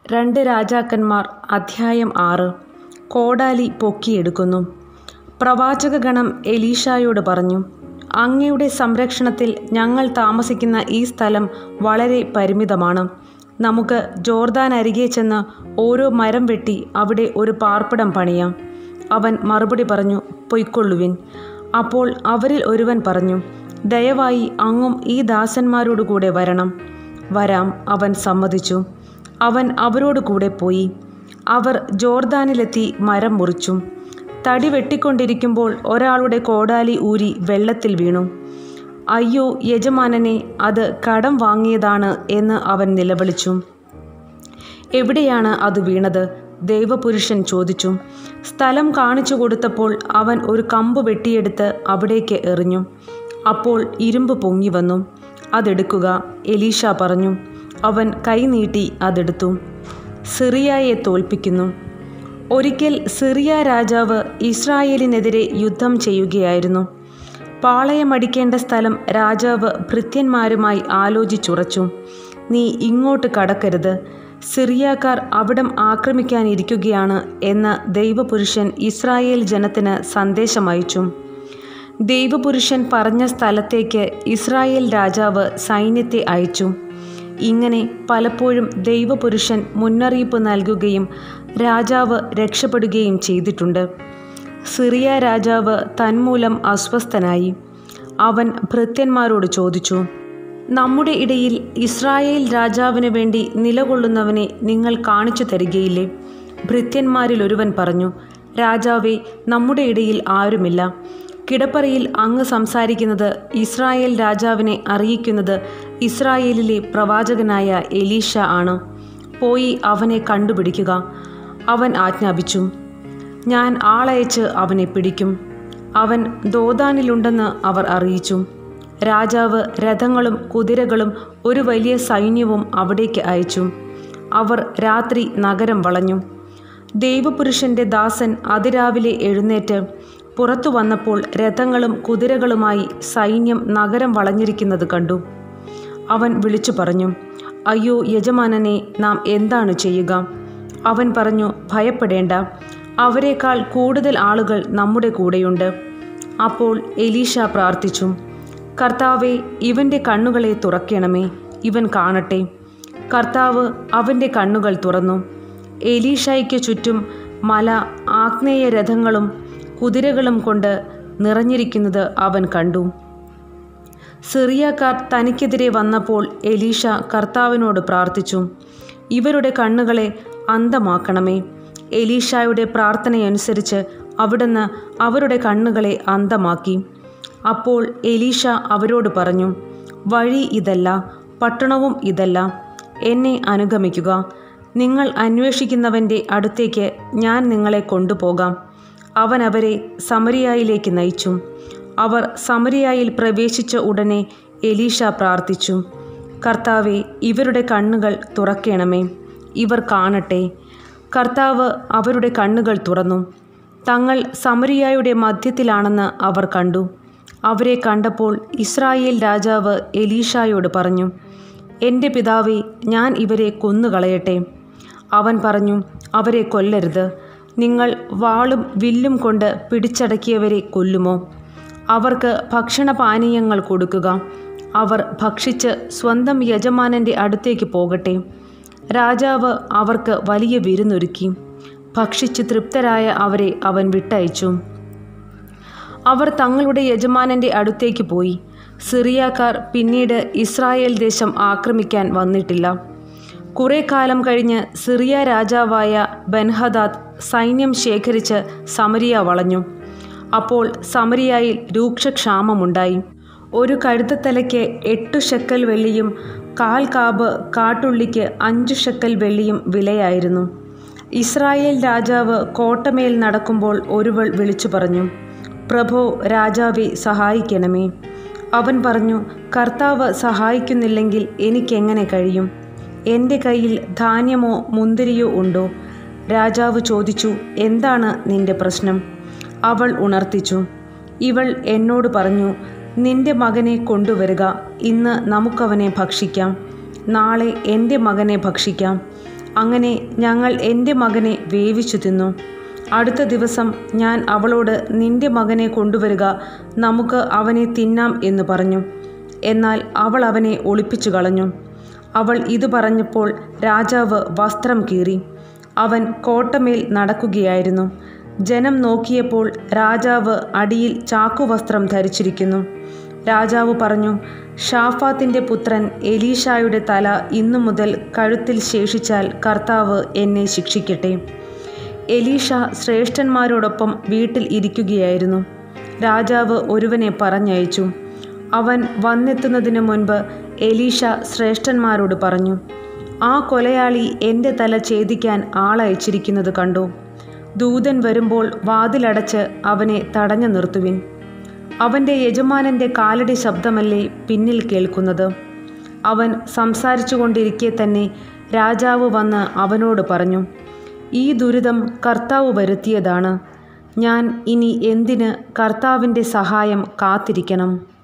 രണ്ട് രാജാക്കന്മാർ അധ്യായം 6. കോടാലി പൊക്കിയെടുക്കുന്നു. പ്രവാചകഗണം എലീശായോട് പറഞ്ഞു, അങ്ങയുടെ സംരക്ഷണത്തിൽ ഞങ്ങൾ താമസിക്കുന്ന ഈ സ്ഥലം വളരെ പരിമിതമാണ്. നമുക്ക് ജോർദാൻ അരികെ ചെന്ന് ഓരോ മരം വെട്ടി അവിടെ ഒരു പാർപ്പിടം പണിയാം. അവൻ മറുപടി പറഞ്ഞു, പൊയ്ക്കൊള്ളുവിൻ. അപ്പോൾ അവരിൽ ഒരുവൻ പറഞ്ഞു, ദയവായി അങ്ങും ഈ ദാസന്മാരോടുകൂടെ വരണം. വരാം, അവൻ സമ്മതിച്ചു. അവൻ അവരോട് കൂടെ പോയി. അവർ ജോർദാനിലെത്തി മരം മുറിച്ചു. തടി വെട്ടിക്കൊണ്ടിരിക്കുമ്പോൾ ഒരാളുടെ കോടാലി ഊരി വെള്ളത്തിൽ വീണു. അയ്യോ യജമാനനെ, അത് കടം വാങ്ങിയതാണ് എന്ന് അവൻ നിലവിളിച്ചു. എവിടെയാണ് അത് വീണത്? ദൈവപുരുഷൻ ചോദിച്ചു. സ്ഥലം കാണിച്ചു കൊടുത്തപ്പോൾ അവൻ ഒരു കമ്പ് വെട്ടിയെടുത്ത് അവിടേക്ക് എറിഞ്ഞു. അപ്പോൾ ഇരുമ്പ് പൊങ്ങി വന്നു. അതെടുക്കുക, എലീശ പറഞ്ഞു. അവൻ കൈ നീട്ടി അതെടുത്തു. സിറിയയെ തോൽപ്പിക്കുന്നു. ഒരിക്കൽ സിറിയ രാജാവ് ഇസ്രായേലിനെതിരെ യുദ്ധം ചെയ്യുകയായിരുന്നു. പാളയമടിക്കേണ്ട സ്ഥലം രാജാവ് ഭൃത്യന്മാരുമായി ആലോചിച്ചുറച്ചു. നീ ഇങ്ങോട്ട് കടക്കരുത്, സിറിയക്കാർ അവിടം ആക്രമിക്കാനിരിക്കുകയാണ് എന്ന് ദൈവപുരുഷൻ ഇസ്രായേൽ ജനത്തിന് സന്ദേശമയച്ചു. ദൈവപുരുഷൻ പറഞ്ഞ സ്ഥലത്തേക്ക് ഇസ്രായേൽ രാജാവ് സൈന്യത്തെ അയച്ചു. ഇങ്ങനെ പലപ്പോഴും ദൈവപുരുഷൻ മുന്നറിയിപ്പ് നൽകുകയും രാജാവ് രക്ഷപ്പെടുകയും ചെയ്തിട്ടുണ്ട്. സിറിയ രാജാവ് തന്മൂലം അസ്വസ്ഥനായി. അവൻ ഭൃത്യന്മാരോട് ചോദിച്ചു, നമ്മുടെ ഇടയിൽ ഇസ്രായേൽ രാജാവിന് വേണ്ടി നിലകൊള്ളുന്നവനെ നിങ്ങൾ കാണിച്ചു തരികയില്ലേ? ഭൃത്യന്മാരിൽ ഒരുവൻ പറഞ്ഞു, രാജാവേ, നമ്മുടെ ഇടയിൽ ആരുമില്ല. കിടപ്പറയിൽ അങ്ങ് സംസാരിക്കുന്നത് ഇസ്രായേൽ രാജാവിനെ അറിയിക്കുന്നത് ഇസ്രായേലിലെ പ്രവാചകനായ എലീശ ആണ്. പോയി അവനെ കണ്ടുപിടിക്കുക. അവൻ ആജ്ഞാപിച്ചു. ഞാൻ ആളയച്ച് അവനെ പിടിക്കും. അവൻ ദോദാനിലുണ്ടെന്ന് അവർ അറിയിച്ചു. രാജാവ് രഥങ്ങളും കുതിരകളും ഒരു വലിയ സൈന്യവും അവിടേക്ക് അയച്ചു. അവർ രാത്രി നഗരം വളഞ്ഞു. ദൈവപുരുഷന്റെ ദാസൻ അതിരാവിലെ എഴുന്നേറ്റ് പുറത്തു വന്നപ്പോൾ രഥങ്ങളും കുതിരകളുമായി സൈന്യം നഗരം വളഞ്ഞിരിക്കുന്നത് കണ്ടു. അവൻ വിളിച്ചു പറഞ്ഞു, അയ്യോ യജമാനനെ, നാം എന്താണ് ചെയ്യുക? അവൻ പറഞ്ഞു, ഭയപ്പെടേണ്ട, അവരെക്കാൾ കൂടുതൽ ആളുകൾ നമ്മുടെ കൂടെയുണ്ട്. അപ്പോൾ എലീശ പ്രാർത്ഥിച്ചു, കർത്താവേ, ഇവൻ്റെ കണ്ണുകളെ തുറക്കണമേ, ഇവൻ കാണട്ടെ. കർത്താവ് അവൻ്റെ കണ്ണുകൾ തുറന്നു. എലീശയ്ക്ക് ചുറ്റും മല ആഗ്നേയ രഥങ്ങളും കുതിരകളും കൊണ്ട് നിറഞ്ഞിരിക്കുന്നത് അവൻ കണ്ടു. സിറിയക്കാർ തനിക്കെതിരെ വന്നപ്പോൾ എലീശ കർത്താവിനോട് പ്രാർത്ഥിച്ചു, ഇവരുടെ കണ്ണുകളെ അന്ധമാക്കണമേ. എലീശയുടെ പ്രാർത്ഥനയനുസരിച്ച് അവിടുന്ന് അവരുടെ കണ്ണുകളെ അന്ധമാക്കി. അപ്പോൾ എലീശ അവരോട് പറഞ്ഞു, വഴി ഇതല്ല, പട്ടണവും ഇതല്ല. എന്നെ അനുഗമിക്കുക. നിങ്ങൾ അന്വേഷിക്കുന്നവൻ്റെ അടുത്തേക്ക് ഞാൻ നിങ്ങളെ കൊണ്ടുപോകാം. അവൻ അവരെ സമരിയയിലേക്ക് നയിച്ചു. അവർ സമരിയയിൽ പ്രവേശിച്ച ഉടനെ എലീശ പ്രാർത്ഥിച്ചു, കർത്താവേ, ഇവരുടെ കണ്ണുകൾ തുറക്കണമേ, ഇവർ കാണട്ടെ. കർത്താവ് അവരുടെ കണ്ണുകൾ തുറന്നു. തങ്ങൾ സമരിയയുടെ മധ്യത്തിലാണെന്ന് അവർ കണ്ടു. അവരെ കണ്ടപ്പോൾ ഇസ്രായേൽ രാജാവ് എലീശയോട് പറഞ്ഞു, എൻ്റെ പിതാവേ, ഞാൻ ഇവരെ കൊന്നുകളയട്ടെ? അവൻ പറഞ്ഞു, അവരെ കൊല്ലരുത്. നിങ്ങൾ വാളും വില്ലും കൊണ്ട് പിടിച്ചടക്കിയവരെ കൊല്ലുമോ? അവർക്ക് ഭക്ഷണപാനീയങ്ങൾ കൊടുക്കുക. അവർ ഭക്ഷിച്ച് സ്വന്തം യജമാനൻ്റെ അടുത്തേക്ക് പോകട്ടെ. രാജാവ് അവർക്ക് വലിയ വിരുന്നൊരുക്കി. ഭക്ഷിച്ച് തൃപ്തരായ അവരെ അവൻ വിട്ടയച്ചു. അവർ തങ്ങളുടെ യജമാനൻ്റെ അടുത്തേക്ക് പോയി. സിറിയക്കാർ പിന്നീട് ഇസ്രായേൽ ദേശം ആക്രമിക്കാൻ വന്നിട്ടില്ല. കുറെ കാലം കഴിഞ്ഞ് സിറിയ രാജാവായ ബെൻഹദാദ് സൈന്യം ശേഖരിച്ച് സമരിയ വളഞ്ഞു. അപ്പോൾ സമരിയയിൽ രൂക്ഷക്ഷാമമുണ്ടായി. ഒരു കഴുതത്തലയ്ക്ക് 8 ഷെക്കൽ വെള്ളിയും 1/4 കാബ് കാട്ടുള്ളിക്ക് 5 ഷെക്കൽ വെള്ളിയും വിലയായിരുന്നു. ഇസ്രായേൽ രാജാവ് കോട്ടമേൽ നടക്കുമ്പോൾ ഒരുവൾ വിളിച്ചു പറഞ്ഞു, പ്രഭോ രാജാവെ, സഹായിക്കണമേ. അവൻ പറഞ്ഞു, കർത്താവ് സഹായിക്കുന്നില്ലെങ്കിൽ എനിക്കെങ്ങനെ കഴിയും? എൻ്റെ കയ്യിൽ ധാന്യമോ മുന്തിരിയോ ഉണ്ടോ? രാജാവ് ചോദിച്ചു, എന്താണ് നിന്റെ പ്രശ്നം? അവൾ ഉണർത്തിച്ചു. ഇവൾ എന്നോട് പറഞ്ഞു, നിന്റെ മകനെ കൊണ്ടുവരിക, ഇന്ന് നമുക്കവനെ ഭക്ഷിക്കാം. നാളെ എൻ്റെ മകനെ ഭക്ഷിക്കാം. അങ്ങനെ ഞങ്ങൾ എൻ്റെ മകനെ വേവിച്ചു തിന്നു. അടുത്ത ദിവസം ഞാൻ അവളോട്, നിന്റെ മകനെ കൊണ്ടുവരിക, നമുക്ക് അവനെ തിന്നാം എന്ന് പറഞ്ഞു. എന്നാൽ അവൾ അവനെ ഒളിപ്പിച്ചു കളഞ്ഞു. അവൾ ഇത് പറഞ്ഞപ്പോൾ രാജാവ് വസ്ത്രം കീറി. അവൻ കോട്ടമേൽ നടക്കുകയായിരുന്നു. ജനം നോക്കിയപ്പോൾ രാജാവ് അടിയിൽ ചാക്കുവസ്ത്രം ധരിച്ചിരിക്കുന്നു. രാജാവ് പറഞ്ഞു, ഷാഫാത്തിൻ്റെ പുത്രൻ എലീഷായുടെ തല ഇന്നു മുതൽ കഴുത്തിൽ ശേഷിച്ചാൽ കർത്താവ് എന്നെ ശിക്ഷിക്കട്ടെ. എലീഷ ശ്രേഷ്ഠന്മാരോടൊപ്പം വീട്ടിൽ ഇരിക്കുകയായിരുന്നു. രാജാവ് ഒരുവനെ പറഞ്ഞയച്ചു. അവൻ വന്നെത്തുന്നതിനു മുൻപ് എലീഷ ശ്രേഷ്ഠന്മാരോട് പറഞ്ഞു, ആ കൊലയാളി എൻ്റെ തല ഛേദിക്കാൻ ആളയച്ചിരിക്കുന്നത് കണ്ടു. ദൂതൻ വരുമ്പോൾ വാതിലടച്ച് അവനെ തടഞ്ഞു നിർത്തുവിൻ. അവൻ്റെ യജമാനൻ്റെ കാലടി ശബ്ദമല്ലേ പിന്നിൽ കേൾക്കുന്നത്. അവൻ സംസാരിച്ചു കൊണ്ടിരിക്കെ തന്നെ രാജാവ് വന്ന് അവനോട് പറഞ്ഞു, ഈ ദുരിതം കർത്താവ് വരുത്തിയതാണ്. ഞാൻ ഇനി എന്തിന് കർത്താവിൻ്റെ സഹായം കാത്തിരിക്കണം?